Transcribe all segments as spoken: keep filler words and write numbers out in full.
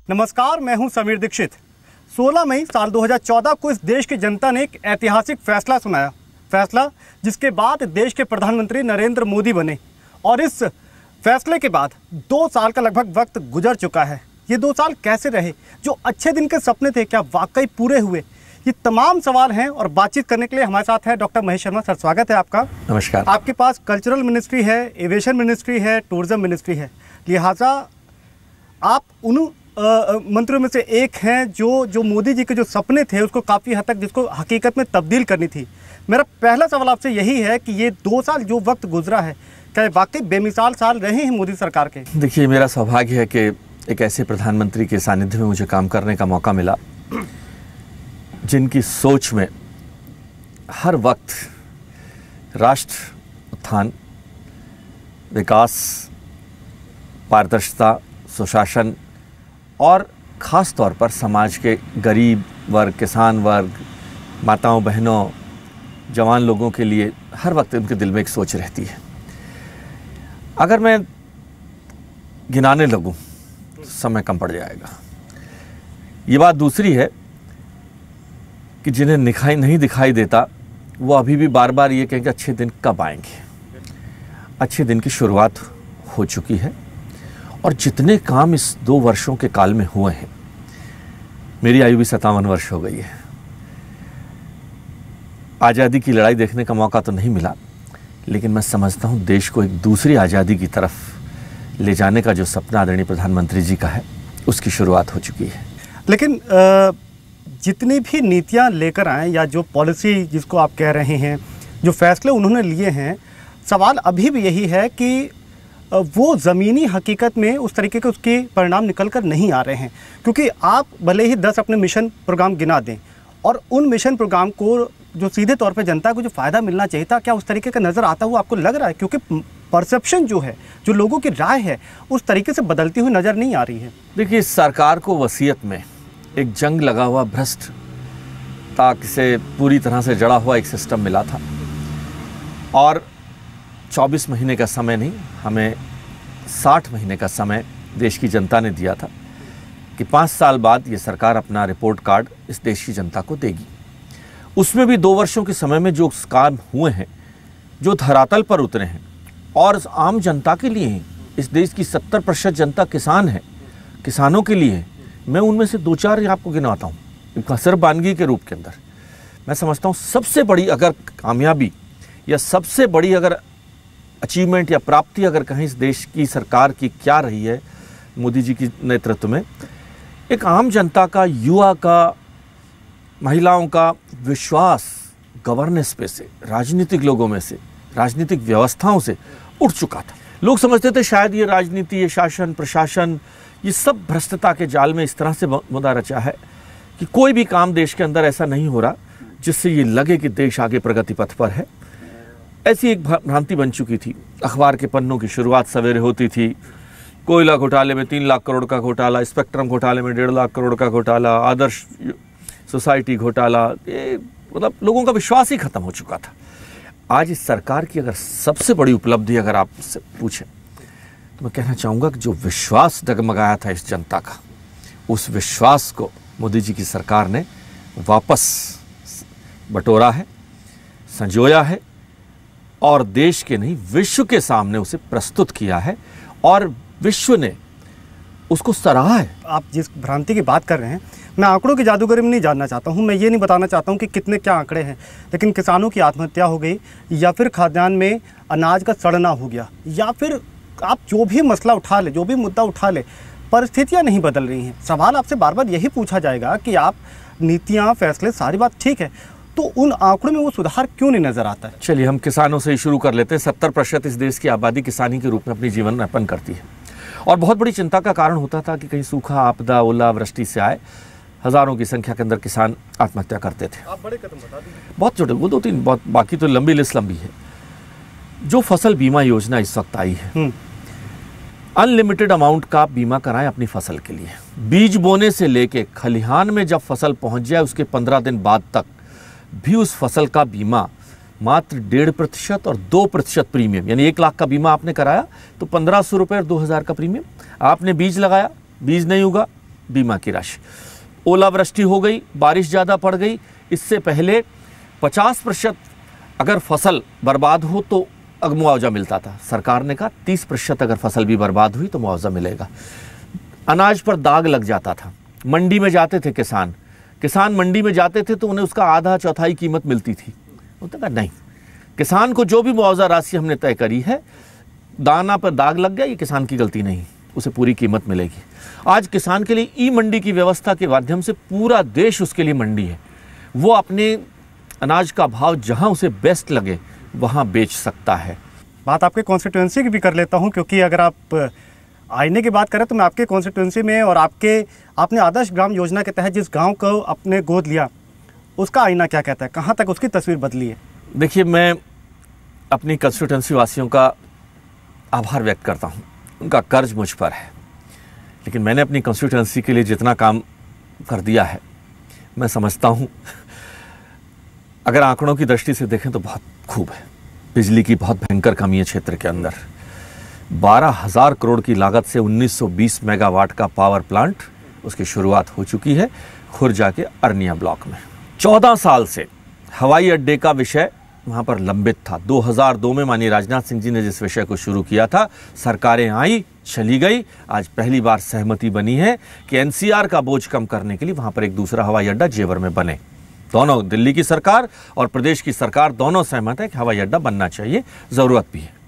नमस्कार, मैं हूं समीर दीक्षित। सोलह मई साल दो हज़ार चौदह को इस देश की जनता ने एक ऐतिहासिक फैसला सुनाया। फैसला जिसके बाद देश के प्रधानमंत्री नरेंद्र मोदी बने और इस फैसले के बाद दो साल का लगभग वक्त गुजर चुका है। ये दो साल कैसे रहे? जो अच्छे दिन के सपने थे क्या वाकई पूरे हुए? ये तमाम सवाल हैं और बातचीत करने के लिए हमारे साथ है डॉक्टर महेश शर्मा। सर, स्वागत है आपका। नमस्कार। आपके पास कल्चरल मिनिस्ट्री है, एविएशन मिनिस्ट्री है, टूरिज्म मिनिस्ट्री है, लिहाजा आप उन मंत्रियों में से एक हैं जो जो मोदी जी के जो सपने थे उसको काफ़ी हद तक जिसको हकीकत में तब्दील करनी थी। मेरा पहला सवाल आपसे यही है कि ये दो साल जो वक्त गुजरा है क्या वाकई बेमिसाल साल रहे हैं मोदी सरकार के? देखिए, मेरा सौभाग्य है कि एक ऐसे प्रधानमंत्री के सानिध्य में मुझे काम करने का मौका मिला जिनकी सोच में हर वक्त राष्ट्र उत्थान, विकास, पारदर्शिता, सुशासन और ख़ास तौर पर समाज के गरीब वर्ग, किसान वर्ग, माताओं बहनों, जवान लोगों के लिए हर वक्त उनके दिल में एक सोच रहती है। अगर मैं गिनाने लगूं तो समय कम पड़ जाएगा। ये बात दूसरी है कि जिन्हें दिखाई नहीं दिखाई देता वो अभी भी बार बार ये कहेंगे अच्छे दिन कब आएंगे। अच्छे दिन की शुरुआत हो चुकी है और जितने काम इस दो वर्षों के काल में हुए हैं, मेरी आयु भी सत्तावन वर्ष हो गई है। आज़ादी की लड़ाई देखने का मौका तो नहीं मिला, लेकिन मैं समझता हूँ देश को एक दूसरी आज़ादी की तरफ ले जाने का जो सपना आदरणीय प्रधानमंत्री जी का है, उसकी शुरुआत हो चुकी है। लेकिन जितनी भी नीतियाँ लेकर आए या जो पॉलिसी जिसको आप कह रहे हैं, जो फैसले उन्होंने लिए हैं, सवाल अभी भी यही है कि वो ज़मीनी हकीकत में उस तरीके के उसके परिणाम निकल कर नहीं आ रहे हैं। क्योंकि आप भले ही दस अपने मिशन प्रोग्राम गिना दें और उन मिशन प्रोग्राम को जो सीधे तौर पे जनता को जो फ़ायदा मिलना चाहिए था, क्या उस तरीके का नज़र आता हुआ आपको लग रहा है? क्योंकि परसेप्शन जो है, जो लोगों की राय है, उस तरीके से बदलती हुई नज़र नहीं आ रही है। देखिए, सरकार को वसीयत में एक जंग लगा हुआ भ्रष्ट ताकि से पूरी तरह से जड़ा हुआ एक सिस्टम मिला था और चौबीस महीने का समय नहीं, हमें साठ महीने का समय देश की जनता ने दिया था कि पाँच साल बाद ये सरकार अपना रिपोर्ट कार्ड इस देश की जनता को देगी। उसमें भी दो वर्षों के समय में जो काम हुए हैं, जो धरातल पर उतरे हैं और आम जनता के लिए हैं, इस देश की सत्तर प्रतिशत जनता किसान है, किसानों के लिए है। मैं उनमें से दो चार आपको गिनवाता हूँ कसर बानगी के रूप के अंदर। मैं समझता हूँ सबसे बड़ी अगर कामयाबी या सबसे बड़ी अगर अचीवमेंट या प्राप्ति अगर कहीं इस देश की सरकार की क्या रही है मोदी जी की नेतृत्व में, एक आम जनता का, युवा का, महिलाओं का विश्वास गवर्नेंस पे से, राजनीतिक लोगों में से, राजनीतिक व्यवस्थाओं से उठ चुका था। लोग समझते थे शायद ये राजनीति, ये शासन, प्रशासन, ये सब भ्रष्टता के जाल में इस तरह से मुद्दा रचा है कि कोई भी काम देश के अंदर ऐसा नहीं हो रहा जिससे ये लगे कि देश आगे प्रगति पथ पर है। ऐसी एक भ्रांति बन चुकी थी। अखबार के पन्नों की शुरुआत सवेरे होती थी, कोयला घोटाले में तीन लाख करोड़ का घोटाला, स्पेक्ट्रम घोटाले में डेढ़ लाख करोड़ का घोटाला, आदर्श सोसाइटी घोटाला, ये मतलब लोगों का विश्वास ही खत्म हो चुका था। आज इस सरकार की अगर सबसे बड़ी उपलब्धि अगर आप मुझसे पूछें तो मैं कहना चाहूँगा कि जो विश्वास डगमगाया था इस जनता का, उस विश्वास को मोदी जी की सरकार ने वापस बटोरा है, संजोया है और देश के नहीं विश्व के सामने उसे प्रस्तुत किया है और विश्व ने उसको सराहा है। आप जिस भ्रांति की बात कर रहे हैं, मैं आंकड़ों की जादूगरी में नहीं जानना चाहता हूं, मैं ये नहीं बताना चाहता हूं कि कितने क्या आंकड़े हैं, लेकिन किसानों की आत्महत्या हो गई या फिर खाद्यान्न में अनाज का सड़ना हो गया या फिर आप जो भी मसला उठा ले, जो भी मुद्दा उठा ले, परिस्थितियाँ नहीं बदल रही हैं। सवाल आपसे बार बार यही पूछा जाएगा कि आप नीतियाँ, फैसले, सारी बात ठीक है, तो उन आंकड़ों में वो सुधार क्यों नहीं नजर आता है? चलिए हम किसानों से ही शुरू कर लेते हैं। सत्तर प्रतिशत इस देश की आबादी किसानी के रूप में अपनी जीवन यापन करती है और बहुत बड़ी चिंता का कारण होता था कि कहीं सूखा, आपदा, ओला वृष्टि से आए हजारों की संख्या के अंदर किसान आत्महत्या करते थे। आप बड़े कदम बता दीजिए। बहुत छोटे, वो दो तीन, बहुत, बाकी तो लंबी लिस्ट लंबी है। जो फसल बीमा योजना इस वक्त आई है, अनलिमिटेड अमाउंट का बीमा कराएं अपनी फसल के लिए। बीज बोने से लेके खलिहान में जब फसल पहुंच जाए उसके पंद्रह दिन बाद तक भी उस फसल का बीमा मात्र डेढ़ प्रतिशत और दो प्रतिशत प्रीमियम, यानी एक लाख का बीमा आपने कराया तो पंद्रह सौ रुपये और दो हज़ार का प्रीमियम। आपने बीज लगाया, बीज नहीं उगा, बीमा की राशि। ओलावृष्टि हो गई, बारिश ज़्यादा पड़ गई, इससे पहले पचास प्रतिशत अगर फसल बर्बाद हो तो मुआवजा मिलता था। सरकार ने कहा तीस प्रतिशत अगर फसल भी बर्बाद हुई तो मुआवजा मिलेगा। अनाज पर दाग लग जाता था, मंडी में जाते थे किसान किसान मंडी में जाते थे तो उन्हें उसका आधा चौथाई कीमत मिलती थी। उन्होंने कहा नहीं, किसान को जो भी मुआवजा राशि हमने तय करी है, दाना पर दाग लग गया, ये किसान की गलती नहीं, उसे पूरी कीमत मिलेगी। आज किसान के लिए ई मंडी की व्यवस्था के माध्यम से पूरा देश उसके लिए मंडी है। वो अपने अनाज का भाव जहां उसे बेस्ट लगे वहां बेच सकता है। बात आपके कॉन्स्टिट्यूएंसी की भी कर लेता हूं, क्योंकि अगर आप आईने की बात करें तो मैं आपके कॉन्स्टिट्यूएंसी में और आपके आपने आदर्श ग्राम योजना के तहत जिस गांव को अपने गोद लिया उसका आईना क्या कहता है, कहां तक उसकी तस्वीर बदली है? देखिए, मैं अपनी कंस्टिट्यूएंसी वासियों का आभार व्यक्त करता हूं, उनका कर्ज मुझ पर है, लेकिन मैंने अपनी कंस्टिट्यूएंसी के लिए जितना काम कर दिया है मैं समझता हूं अगर आंकड़ों की दृष्टि से देखें तो बहुत खूब है। बिजली की बहुत भयंकर कमी है क्षेत्र के अंदर। बारह हजार करोड़ की लागत से उन्नीस सौ बीस मेगावाट का पावर प्लांट उसकी शुरुआत हो चुकी है खुर्जा के अरनिया ब्लॉक में। चौदह साल से हवाई अड्डे का विषय वहां पर लंबित था। दो हज़ार दो में माननीय राजनाथ सिंह जी ने जिस विषय को शुरू किया था, सरकारें आई चली गई, आज पहली बार सहमति बनी है कि एनसीआर का बोझ कम करने के लिए वहां पर एक दूसरा हवाई अड्डा जेवर में बने। दोनों, दिल्ली की सरकार और प्रदेश की सरकार दोनों सहमत है कि हवाई अड्डा बनना चाहिए, जरूरत भी है।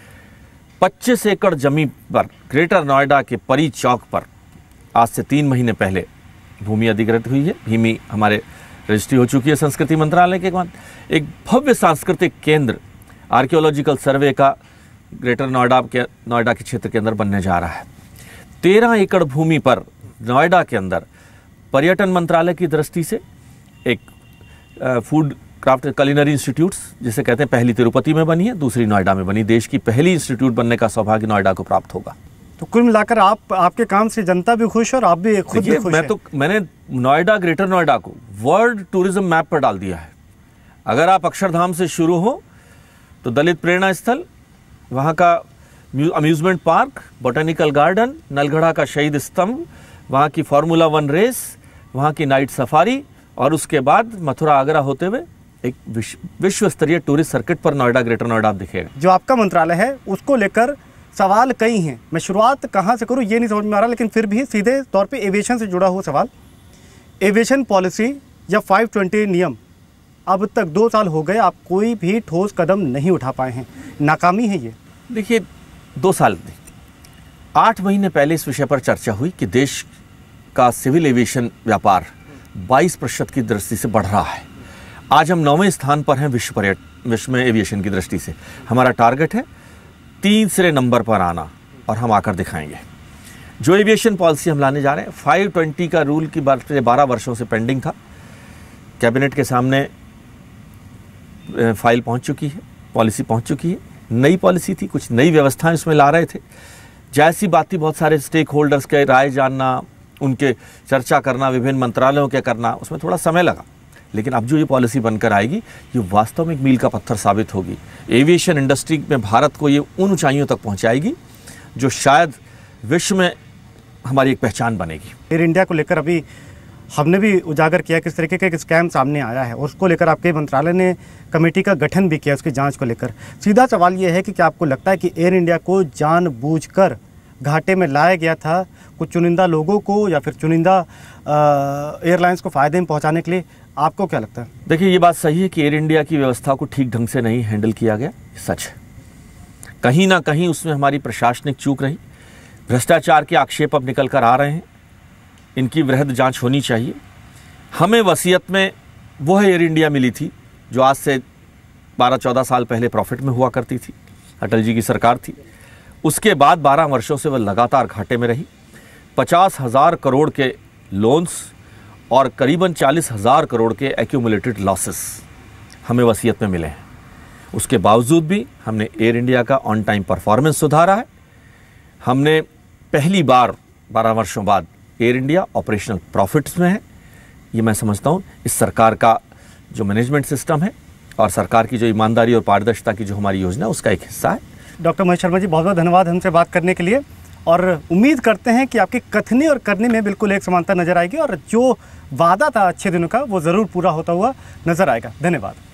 पच्चीस एकड़ जमीन पर ग्रेटर नोएडा के परी चौक पर आज से तीन महीने पहले भूमि अधिग्रहित हुई है। भूमि हमारे रजिस्ट्री हो चुकी है संस्कृति मंत्रालय के बाद। एक भव्य सांस्कृतिक केंद्र आर्कियोलॉजिकल सर्वे का ग्रेटर नोएडा के नोएडा के क्षेत्र के अंदर बनने जा रहा है। तेरह एकड़ भूमि पर नोएडा के अंदर पर्यटन मंत्रालय की दृष्टि से एक फूड क्राफ्ट कलिनरी इंस्टीट्यूट्स जिसे कहते हैं, पहली तिरुपति में बनी है, दूसरी नोएडा में बनी। देश की पहली इंस्टीट्यूट बनने का सौभाग्य नोएडा को प्राप्त होगा। तो कुल मिलाकर आप आपके काम से जनता भी खुश और आप भी खुद भी खुश मैं है। तो मैंने नोएडा, ग्रेटर नोएडा को वर्ल्ड टूरिज्म मैप पर डाल दिया है। अगर आप अक्षरधाम से शुरू हो तो दलित प्रेरणा स्थल, वहाँ का amusement park, botanical garden, Nalgarha का शहीद स्तंभ, वहाँ की फार्मूला वन रेस, वहाँ की नाइट सफारी, और उसके बाद मथुरा आगरा होते हुए एक विश्व स्तरीय टूरिस्ट सर्किट पर नोएडा, ग्रेटर नोएडा दिखेगा। जो आपका मंत्रालय है उसको लेकर सवाल कई हैं। मैं शुरुआत कहाँ से करूँ ये नहीं समझ में आ रहा, लेकिन फिर भी सीधे तौर पे एविएशन से जुड़ा हुआ सवाल। एविएशन पॉलिसी या पाँच सौ बीस नियम, अब तक दो साल हो गए, आप कोई भी ठोस कदम नहीं उठा पाए हैं, नाकामी है ये। देखिए, दो साल नहीं, आठ महीने पहले इस विषय पर चर्चा हुई कि देश का सिविल एविएशन व्यापार बाईस प्रतिशत की दृष्टि से बढ़ रहा है। आज हम नौवें स्थान पर हैं विश्व पर्यटन विश्व में एविएशन की दृष्टि से। हमारा टारगेट है तीसरे नंबर पर आना और हम आकर दिखाएंगे। जो एविएशन पॉलिसी हम लाने जा रहे हैं, पाँच सौ बीस का रूल की बात बारह वर्षों से पेंडिंग था, कैबिनेट के सामने फाइल पहुंच चुकी है, पॉलिसी पहुंच चुकी है। नई पॉलिसी थी, कुछ नई व्यवस्थाएं इसमें ला रहे थे। जैसी बात थी, बहुत सारे स्टेक होल्डर्स के राय जानना, उनके चर्चा करना, विभिन्न मंत्रालयों के करना, उसमें थोड़ा समय लगा। लेकिन अब जो ये पॉलिसी बनकर आएगी, ये वास्तव में एक मील का पत्थर साबित होगी। एविएशन इंडस्ट्री में भारत को ये उन ऊंचाइयों तक पहुंचाएगी जो शायद विश्व में हमारी एक पहचान बनेगी। एयर इंडिया को लेकर अभी हमने भी उजागर किया किस तरीके का एक स्कैम सामने आया है, और उसको लेकर आपके मंत्रालय ने कमेटी का गठन भी किया उसकी जांच को लेकर। सीधा सवाल ये है कि क्या आपको लगता है कि एयर इंडिया को जानबूझकर घाटे में लाया गया था, कुछ चुनिंदा लोगों को या फिर चुनिंदा एयरलाइंस को फ़ायदे में पहुंचाने के लिए? आपको क्या लगता है? देखिए, ये बात सही है कि एयर इंडिया की व्यवस्था को ठीक ढंग से नहीं हैंडल किया गया, सच है। कहीं ना कहीं उसमें हमारी प्रशासनिक चूक रही, भ्रष्टाचार के आक्षेप अब निकल कर आ रहे हैं, इनकी वृहद जांच होनी चाहिए। हमें वसीयत में वो है एयर इंडिया मिली थी जो आज से बारह चौदह साल पहले प्रॉफिट में हुआ करती थी, अटल जी की सरकार थी। उसके बाद बारह वर्षों से वह लगातार घाटे में रही। पचास हज़ार करोड़ के लोन्स और करीबन चालीस हज़ार करोड़ के एक्यूमुलेटेड लॉसेस हमें वसीयत में मिले हैं। उसके बावजूद भी हमने एयर इंडिया का ऑन टाइम परफॉर्मेंस सुधारा है। हमने पहली बार बारह वर्षों बाद एयर इंडिया ऑपरेशनल प्रॉफिट्स में है। ये मैं समझता हूँ इस सरकार का जो मैनेजमेंट सिस्टम है और सरकार की जो ईमानदारी और पारदर्शिता की जो हमारी योजना है उसका एक हिस्सा है। डॉक्टर महेश शर्मा जी, बहुत बहुत धन्यवाद हमसे बात करने के लिए। और उम्मीद करते हैं कि आपकी कथनी और करनी में बिल्कुल एक समानता नजर आएगी और जो वादा था अच्छे दिनों का वो ज़रूर पूरा होता हुआ नजर आएगा। धन्यवाद।